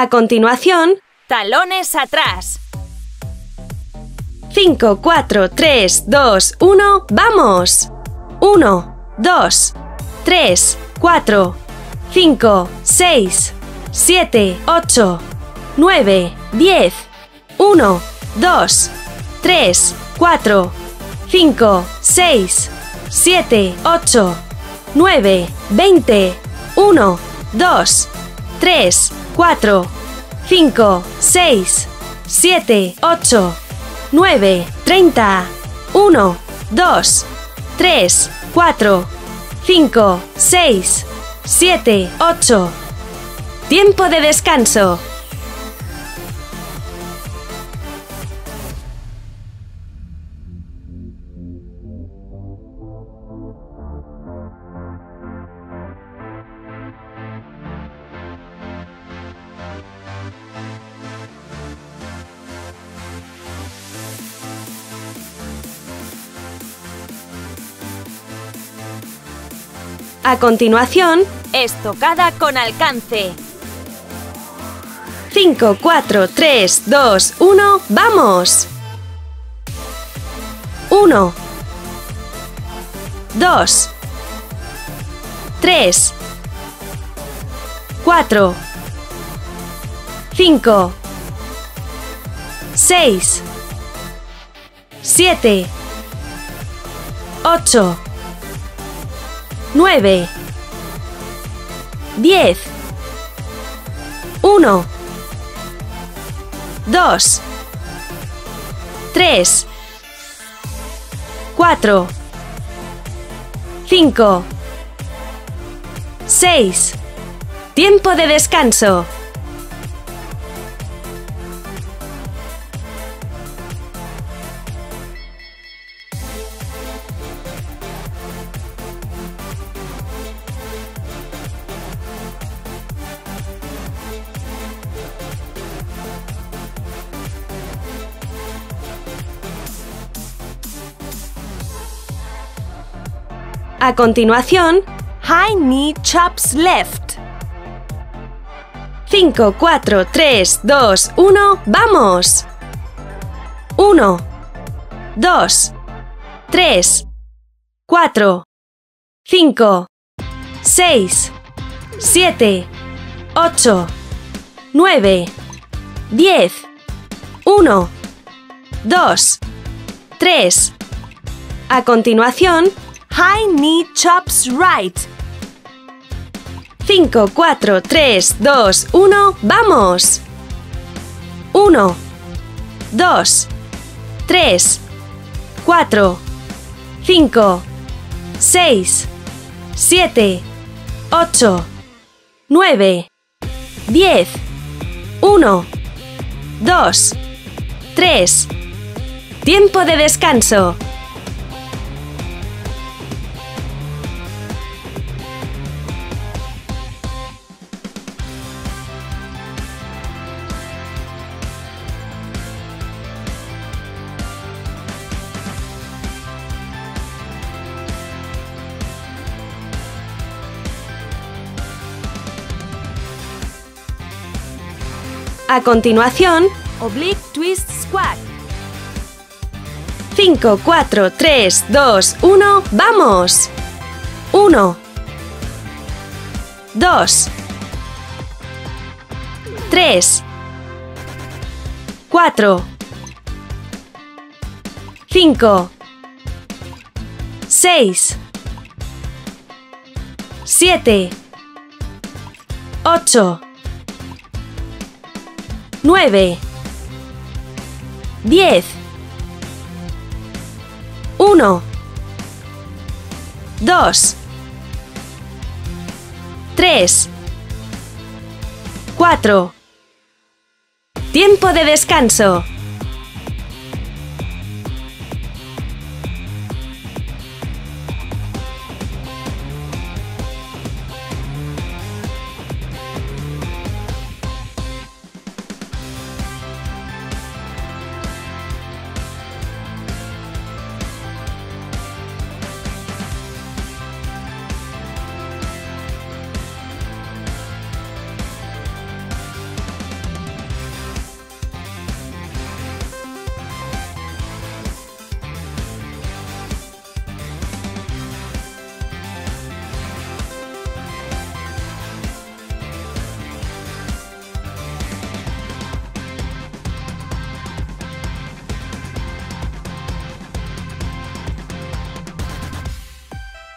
A continuación, talones atrás. 5, 4, 3, 2, 1, ¡vamos! 1, 2, 3, 4, 5, 6, 7, 8, 9, 10. 1, 2, 3, 4, 5, 6, 7, 8, 9, 20. 1, 2, 3, 4, 5, 6, 7, 8, 9, 30. 1, 2, 3, 4, 5, 6, 7, 8. Tiempo de descanso. A continuación, estocada con alcance. 5, 4, 3, 2, 1, ¡vamos! 1, 2, 3, 4, 5, 6, 7, 8, 9, 10. 1, 2, 3, 4, 5, 6. Tiempo de descanso. A continuación, High knee chops left. 5, 4, 3, 2, 1, ¡vamos! 1, 2, 3, 4, 5, 6, 7, 8, 9, 10. 1, 2, 3. A continuación, high knee chops right. 5, 4, 3, 2, 1, ¡vamos! 1, 2, 3, 4, 5, 6, 7, 8, 9, 10. 1, 2, 3. Tiempo de descanso. A continuación, oblique twist squat. 5, 4, 3, 2, 1, ¡vamos! 1, 2, 3, 4, 5, 6, 7, 8, 9, 10. 1, 2, 3, 4. Tiempo de descanso.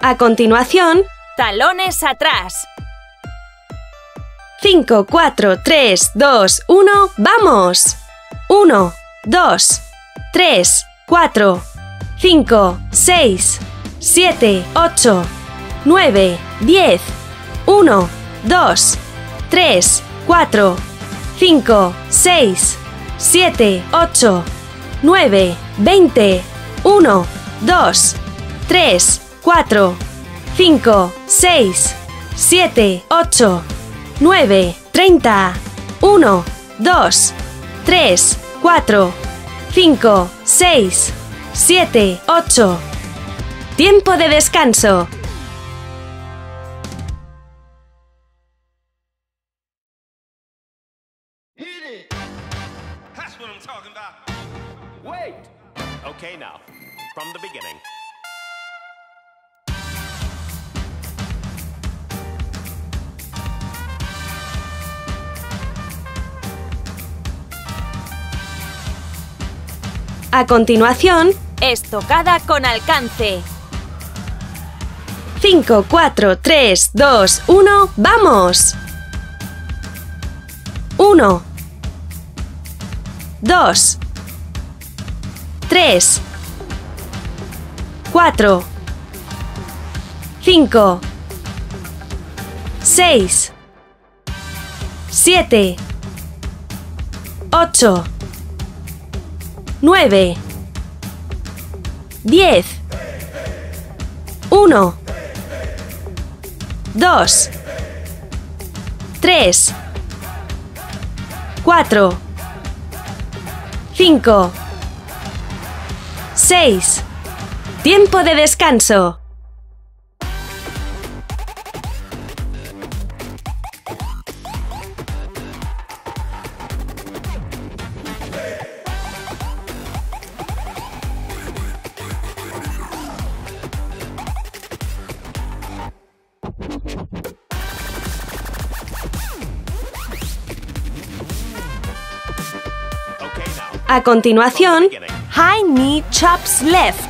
A continuación, Talones atrás. 5, 4, 3, 2, 1, ¡vamos! 1, 2, 3, 4, 5, 6, 7, 8, 9, 10, 1, 2, 3, 4, 5, 6, 7, 8, 9, 20, 1, 2, 3, 4, 5, 6, 7, 8, 9, 30, 1, 2, 3, 4, 5, 6, 7, 8. Tiempo de descanso. That's what I'm talking about. Wait. Okay, now, from the beginning. A continuación, Estocada con alcance. 5, 4, 3, 2, 1, ¡vamos! 1, 2, 3, 4, 5, 6, 7, 8, 9, 10, 1, 2, 3, 4, 5, 6. Tiempo de descanso. Okay, now, A continuación, beginning. High knee chops left.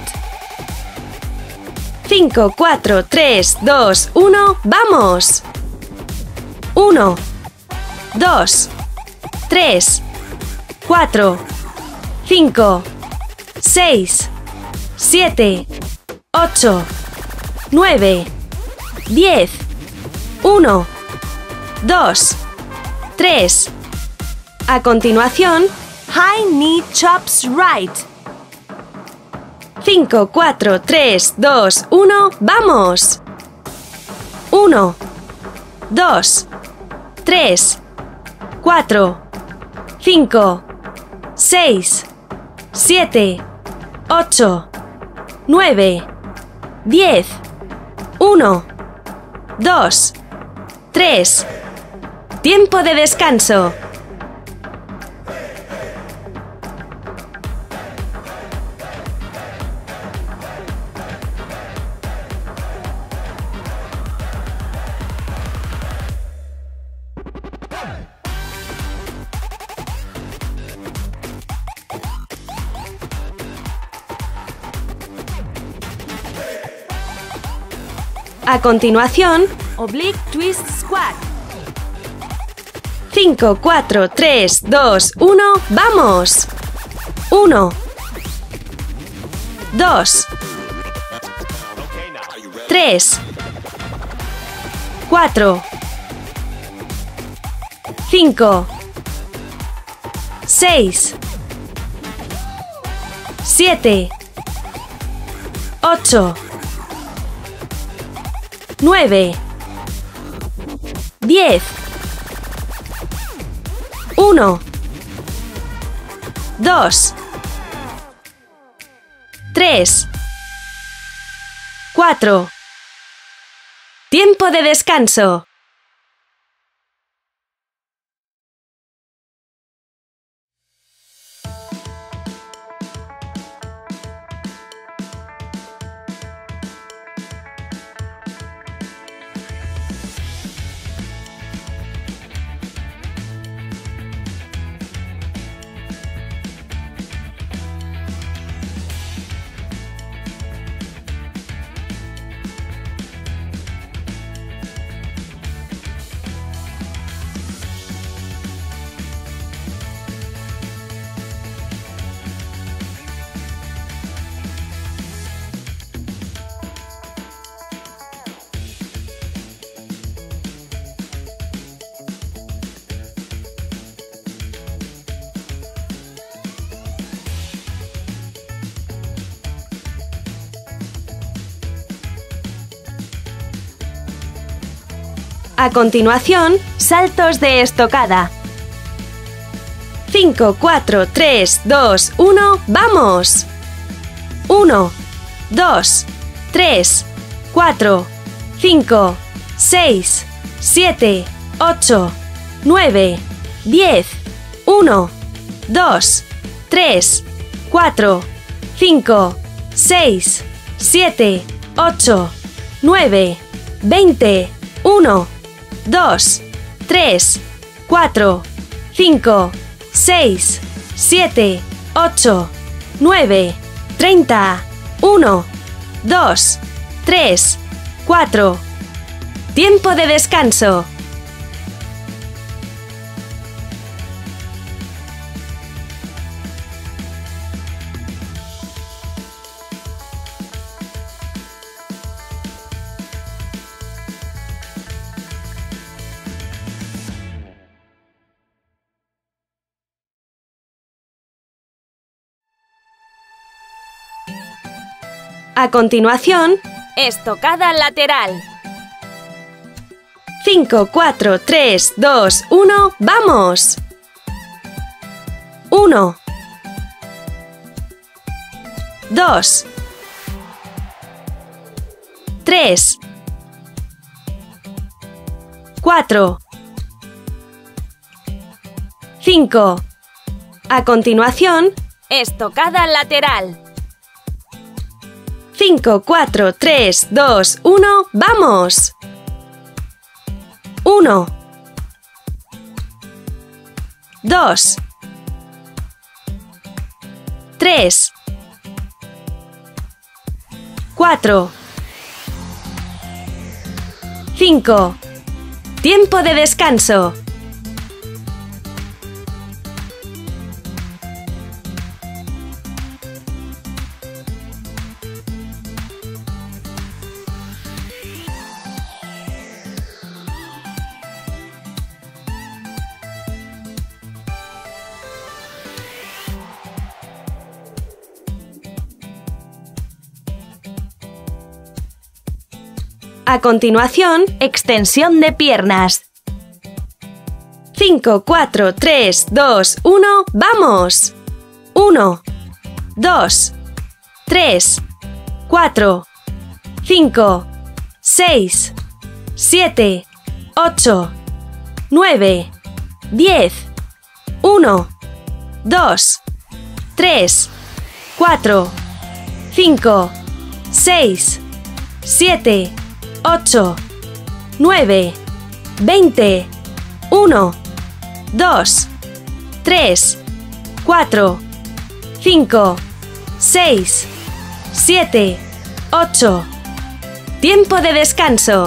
5, 4, 3, 2, 1, ¡vamos! 1, 2, 3, 4, 5, 6, 7, 8, 9, 10, 1, 2, 3. A continuación, High knee chops right. 5, 4, 3, 2, 1, ¡vamos! 1, 2, 3, 4, 5, 6, 7, 8, 9, 10, 1, 2, 3. Tiempo de descanso. A continuación, Oblique twist squat. 5, 4, 3, 2, 1, ¡vamos! 1, 2, Okay, now. 3, 4, 5, 6, 7, 8, 9, 10, 1, 2, 3, 4. Tiempo de descanso. A continuación, Saltos de estocada. 5, 4, 3, 2, 1, ¡vamos! 1, 2, 3, 4, 5, 6, 7, 8, 9, 10, 1, 2, 3, 4, 5, 6, 7, 8, 9, 20, 1, 2, 3, 4, 5, 6, 7, 8, 9, 30, 1, 2, 3, 4. Tiempo de descanso. A continuación, Estocada lateral. 5, 4, 3, 2, 1, ¡vamos! 1, 2, 3, 4, 5. A continuación, Estocada lateral. 5, 4, 3, 2, 1, ¡vamos! 1, 2, 3, 4, 5. Tiempo de descanso. A continuación, Extensión de piernas. 5, 4, 3, 2, 1, ¡vamos! 1, 2, 3, 4, 5, 6, 7, 8, 9, 10, 1, 2, 3, 4, 5, 6, 7, 8, 9, 20, 1, 2, 3, 4, 5, 6, 7, 8. Tiempo de descanso.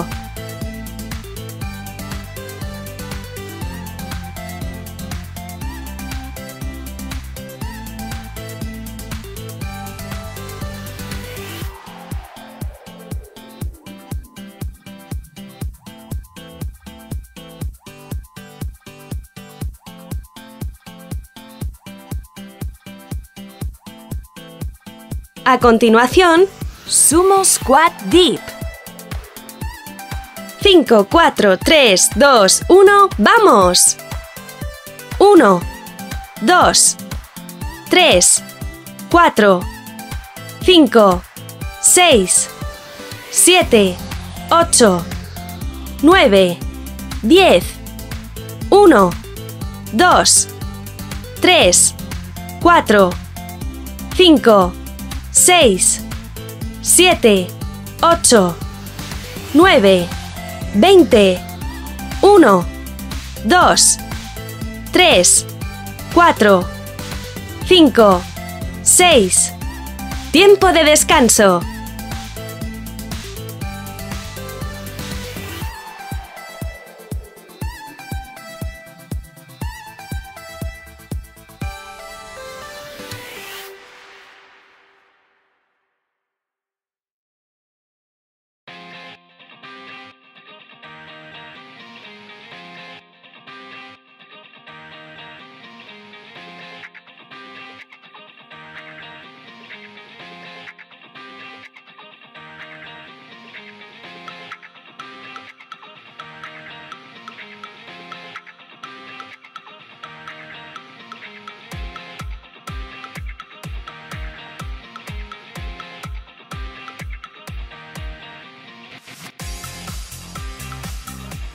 A continuación, Sumo squat deep. 5, 4, 3, 2, 1, ¡vamos! 1, 2, 3, 4, 5, 6, 7, 8, 9, 10, 1, 2, 3, 4, 5, 6, 7, 8, 9, 20, 1, 2, 3, 4, 5, 6. Tiempo de descanso.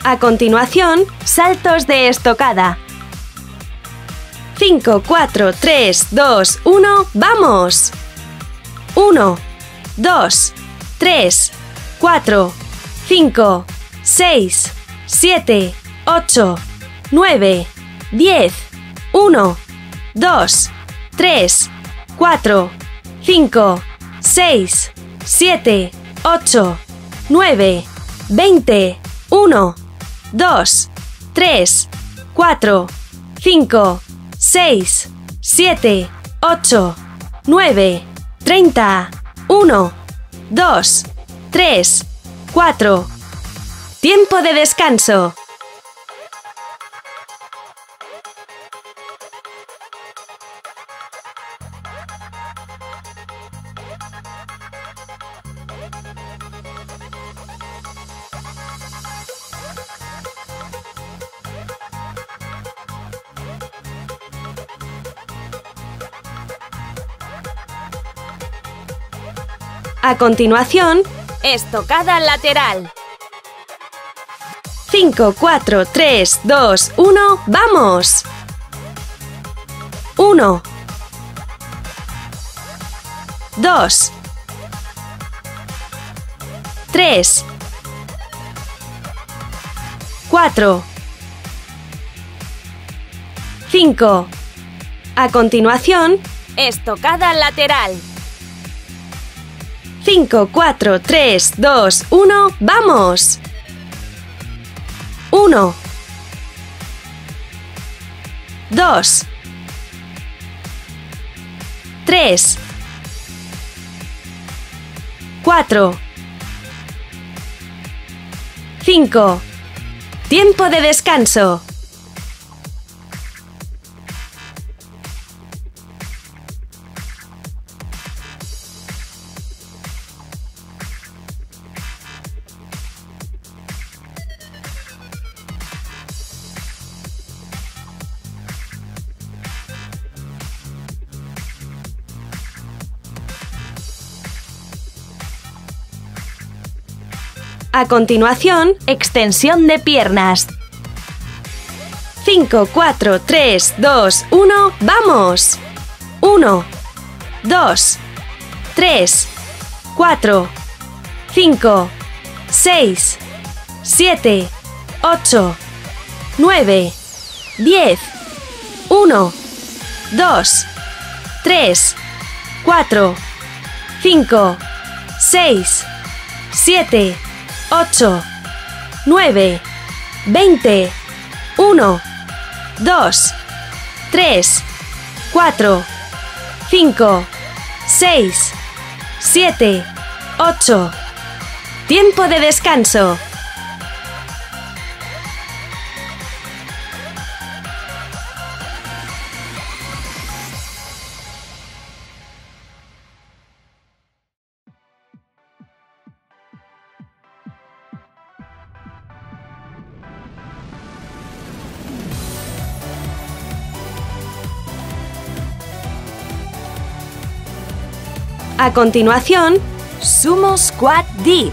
A continuación, saltos de estocada. 5, 4, 3, 2, 1, ¡vamos! 1, 2, 3, 4, 5, 6, 7, 8, 9, 10, 1, 2, 3, 4, 5, 6, 7, 8, 9, 20, 1, 2, 3, 4, 5, 6, 7, 8, 9, 30, 1, 2, 3, 4. Tiempo de descanso. A continuación, Estocada lateral. 5, 4, 3, 2, 1, ¡vamos! 1, 2, 3, 4, 5. A continuación, Estocada lateral. 5, 4, 3, 2, 1, ¡vamos! 1, 2, 3, 4, 5. Tiempo de descanso. A continuación, extensión de piernas. 5, 4, 3, 2, 1, ¡vamos! 1, 2, 3, 4, 5, 6, 7, 8, 9, 10, 1, 2, 3, 4, 5, 6, 7, 8, 9, 20, 1, 2, 3, 4, 5, 6, 7, 8. Tiempo de descanso. A continuación, Sumo squat deep.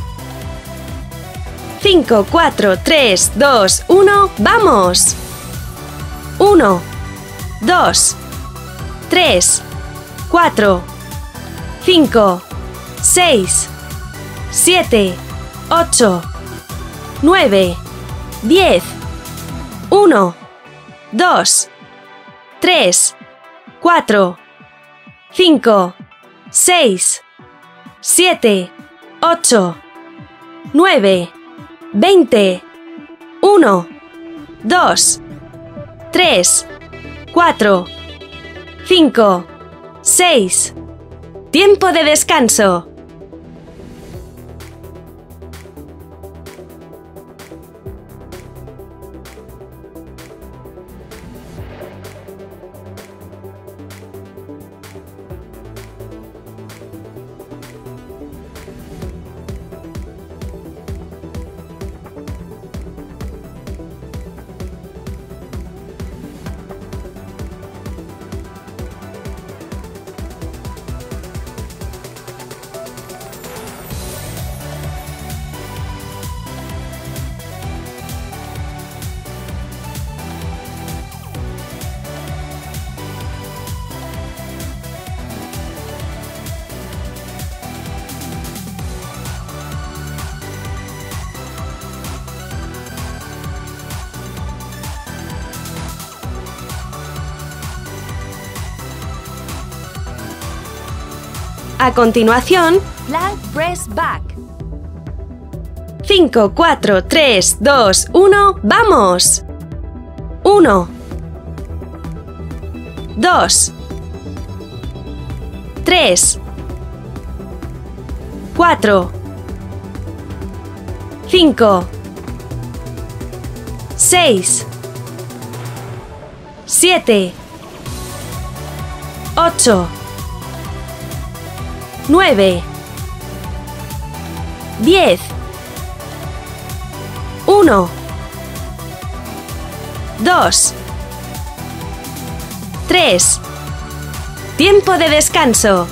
5, 4, 3, 2, 1, ¡vamos! 1, 2, 3, 4, 5, 6, 7, 8, 9, 10, 1, 2, 3, 4, 5, 6, 7, 8, 9, 20, 1, 2, 3, 4, 5, 6. Tiempo de descanso. A continuación, Flag press back. 5, 4, 3, 2, 1, ¡vamos! 1, 2, 3, 4, 5, 6, 7, 8, 9, 10, 1, 2, 3. Tiempo de descanso.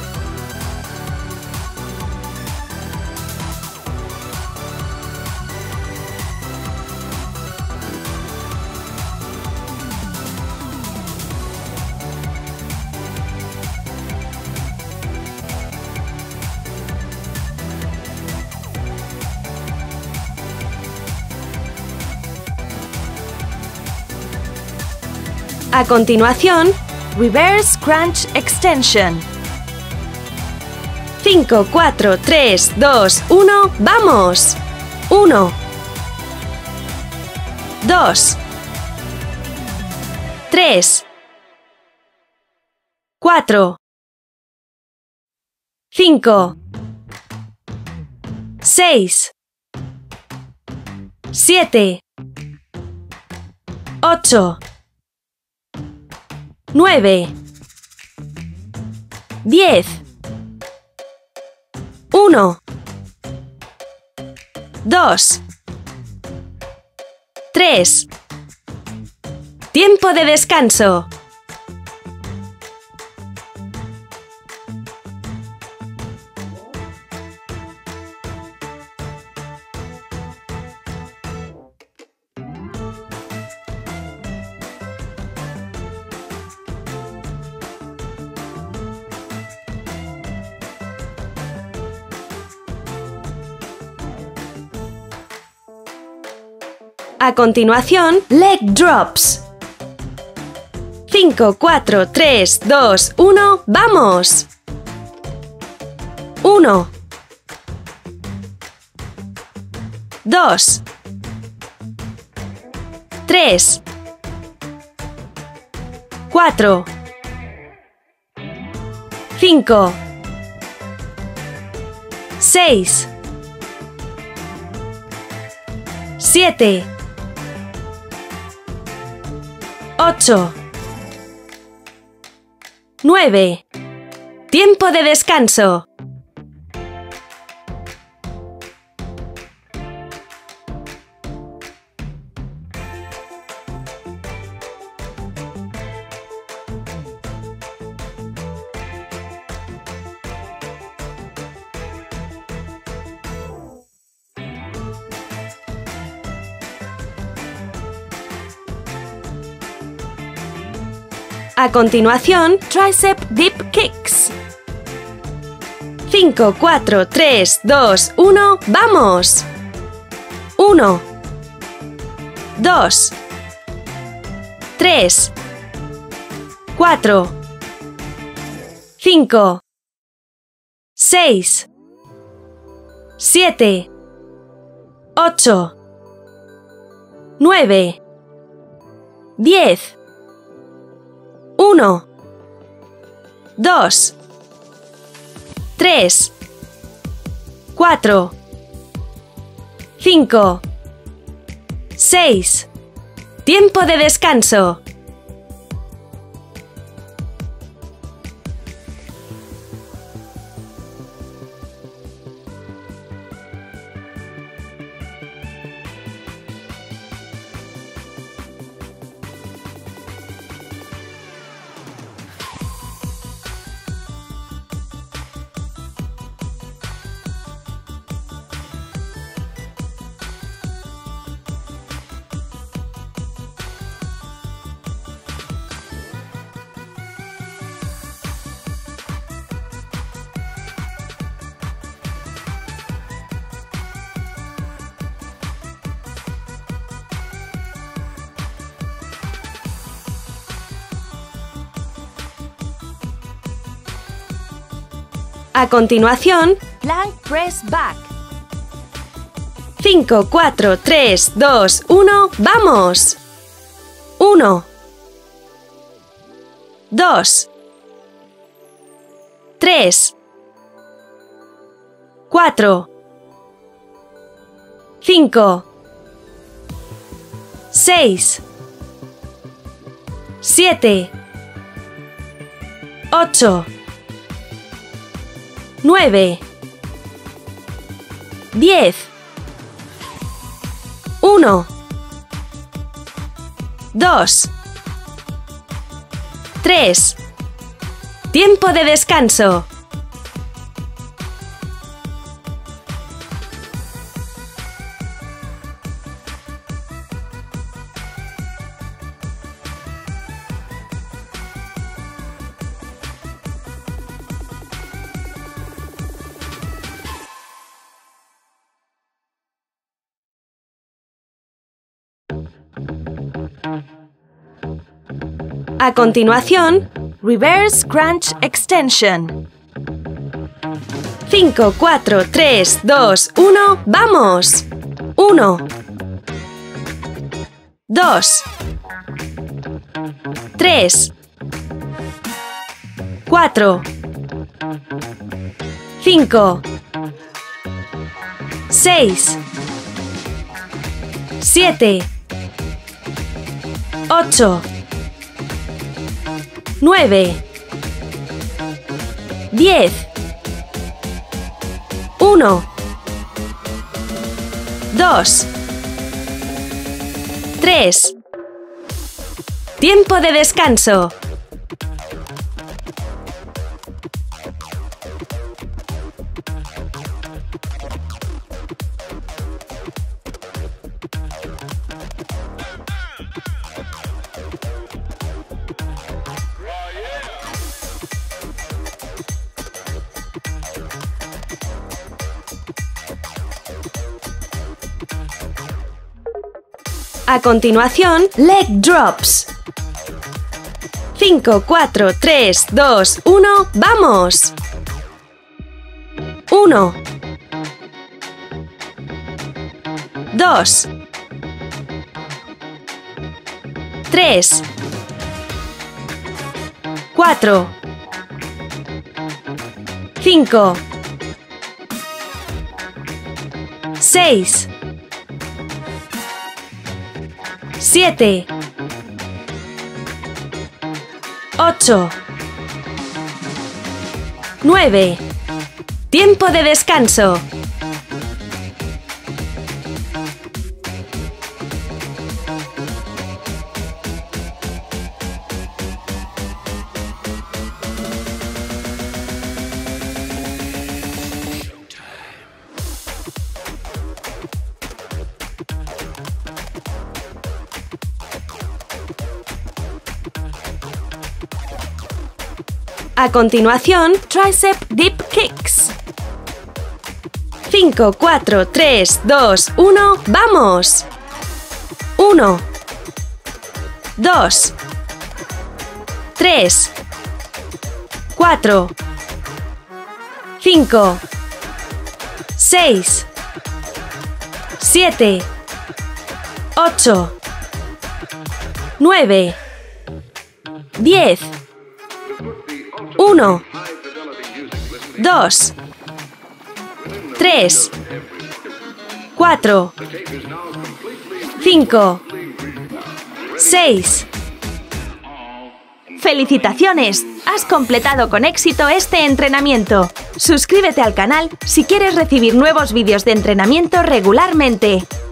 A continuación, Reverse crunch extension. 5, 4, 3, 2, 1, ¡vamos! 1, 2, 3, 4, 5, 6, 7, 8, 9, 10, 1, 2, 3. Tiempo de descanso. A continuación, leg drops. 5, 4, 3, 2, 1, ¡vamos! 1, 2, 3, 4, 5, 6, 7, 8, 9. Tiempo de descanso. A continuación, tricep dip kicks. 5, 4, 3, 2, 1, ¡vamos! 1, 2, 3, 4, 5, 6, 7, 8, 9, 10, 1, 2, 3, 4, 5, 6. Tiempo de descanso. A continuación, Plank press back. 5, 4, 3, 2, 1, ¡vamos! 1, 2, 3, 4, 5, 6, 7, 8, 9, 10, 1, 2, 3. Tiempo de descanso. A continuación, Reverse crunch extension. 5, 4, 3, 2, 1, ¡vamos! 1, 2, 3, 4, 5, 6, 7, 8, 9, 10, 1, 2, 3. Tiempo de descanso. A continuación, leg drops. 5, 4, 3, 2, 1, ¡vamos! 1, 2, 3, 4, 5, 6, 7, 8, 9. Tiempo de descanso. A continuación, tricep dip kicks. 5, 4, 3, 2, 1, ¡vamos! 1, 2, 3, 4, 5, 6, 7, 8, 9, 10, 1, 2, 3, 4, 5, 6. ¡Felicitaciones! Has completado con éxito este entrenamiento. Suscríbete al canal si quieres recibir nuevos vídeos de entrenamiento regularmente.